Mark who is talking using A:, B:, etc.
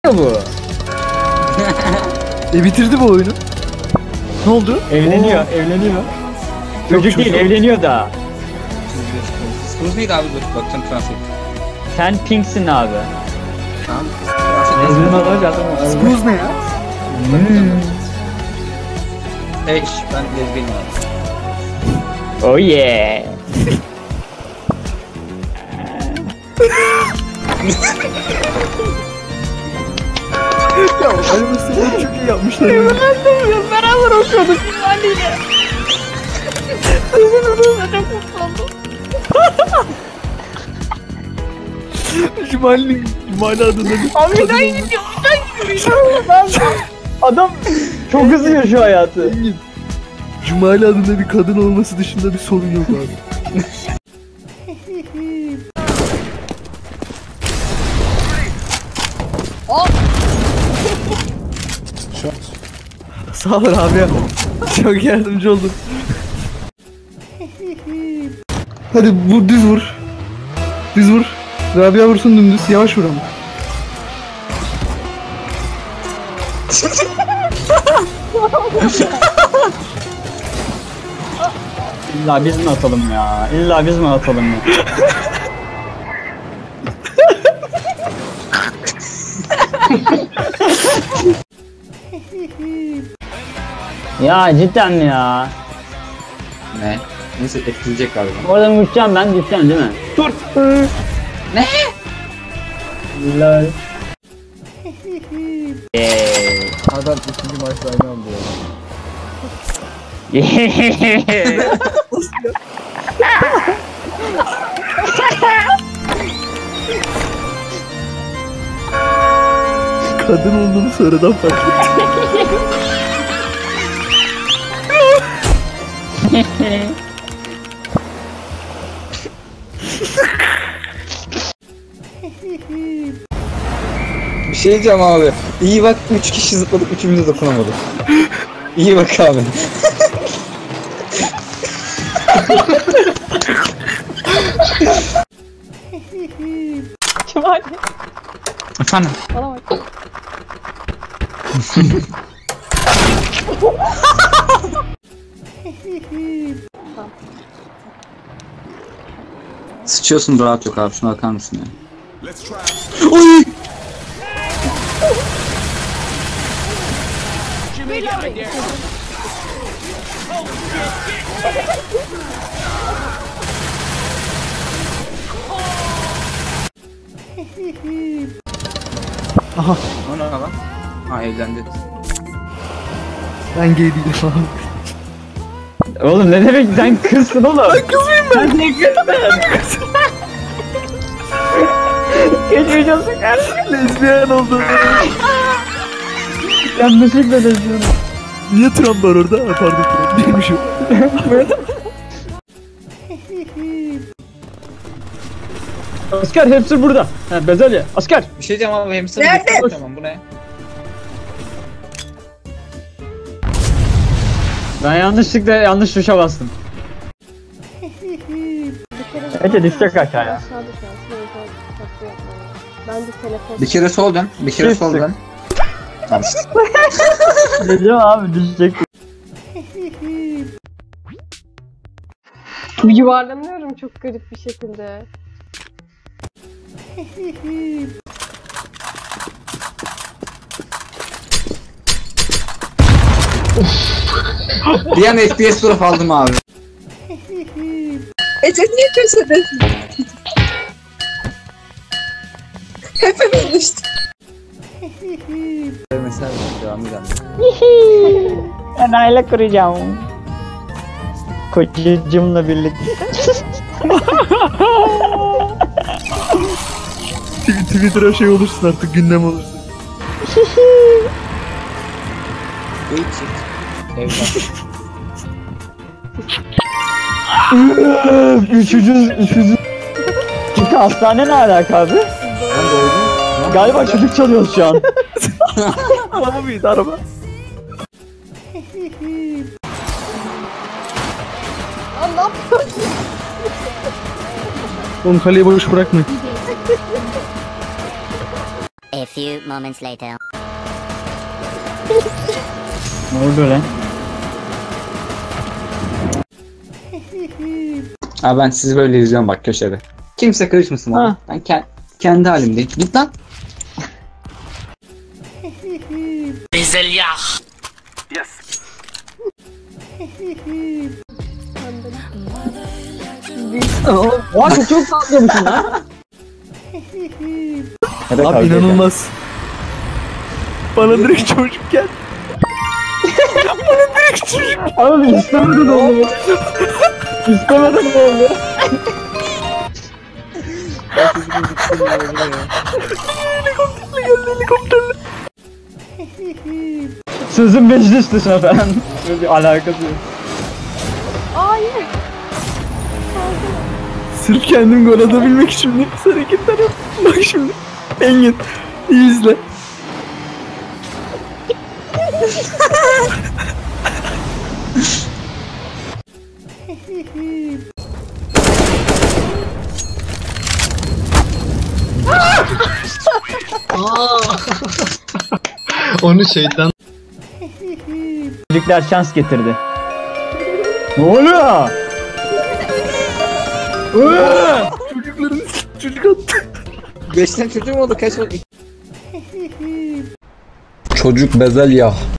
A: bu.
B: Bitirdi bu oyunu. Ne oldu?
A: Evleniyor, evleniyor. Çocuk değil, evleniyor da.
C: Skuz neydi abi? Dur bakacağım transfer.
A: Sen Pink'sin abi.
C: Tamam.
A: Ezmin olacak ama.
B: Skuz ne ya?
C: Eş ben lezbiyenim abi.
A: Oh yeah.
B: Ya animasyonu çok iyi yapmışlar.
A: Beraber okuyorduk Cumali'yle. Çok mutlu oldum.
B: Cumali adında bir
A: Abi bir daha gidiyor, bir daha gidiyor. Adam çok hızlı yaşıyor hayatı.
B: Cumali adında bir kadın olması dışında bir sorun yok abi. Sağ ol abi ya. Çok yardımcı oldun. Hadi vur, düz vur. Düz vur. Rabia vursun dümdüz. Yavaş vur ama.
A: İlla biz mi atalım ya? İlla biz mi atalım ya? Ya cidden mi ya?
C: Ne? Neyse etkileyecek galiba.
A: Oradan uçacağım ben, düşeceğim değil mi?
C: Dur. Ne?
A: Lol.
B: Adam ikinci maçta aynı anda ya. Kadın olduğunu sonradan fark ettim.
C: Bir şey diyeceğim abi. İyi bak 3 kişi zıpladık, üçümüz de dokunamadık. İyi bak abi.
D: Cumali.
C: Efendim?
D: Bana bak.
C: Sıçıyorsun rahat yok abi, şuna bakar mısın ya? Oy!
B: Aha,
C: O ne lan? Ha evlendi.
B: ben gay değilim abi.
A: Oğlum ne demek sen kızsın oğlum? Ben kız mıyım ben? Sen kızsın. Geçmiş olsun kardeşim.
B: Lezbiyen oldum.
A: Yanlışlıkla lezbiyen.
B: Niye Trump var orada? Ha, pardon, Trump değilmiş o.
A: Asker hepsi burada. Ha, bezelye. Asker.
C: Bir şey diyeceğim abi, hamster'ı
D: Nerede?
C: götürüyorum. Tamam, bu ne?
A: Ben yanlış tuşa bastım. Ece düşecek aşağıya.
D: Aşağı düşer. Ben de telefon.
C: Bir kere sol dön, bir kere sol dön. Tamam işte.
A: Diyeceğim abi düşecek.
D: Yuvarlanıyorum çok garip bir şekilde.
C: Bir an FPS profil aldım abi.
E: Ece niye köşedesin? Hepimiz düştük.
C: Mesela devam edelim.
A: Ben aile kuracağım. Kocacımla birlikte.
B: Twitter'a şey olursun artık, gündem olursun.
C: Buyur çift. Evlat.
A: Üçüncü. Çünkü hastane ne alaka abi?
C: Ben doydum.
A: Galiba çocuk çalıyoruz şu an.
B: Araba mıydı araba?
D: Lan ne yapıyorsun?
B: Oğlum kaleyi boş bırakma.
F: A few moments later.
A: Ne oldu lan?
C: Abi ben sizi böyle izliyorum bak köşede. Kimse karışmasın abi.
A: Ha.
C: Ben kendi halimdeyim. Git lan.
A: Oha çok tatlıymışsın lan.
B: Abi inanılmaz. Bana direkt çocuk gel.
A: Abi istemedim oğlum. İstemedim oğlum. Sözün meclis dışına falan. Böyle bir alakası yok.
D: Hayır.
B: Sırf kendim gol atabilmek için nefis hareketler yap. Bak şimdi. Engin. İyi izle.
G: Onu şeytan
A: Çocuklar şans getirdi. Ne oluyor?
B: Çocukların çocuk attı.
C: 5 tane çocuğum oldu kaç oldu?
G: çocuk bezelye.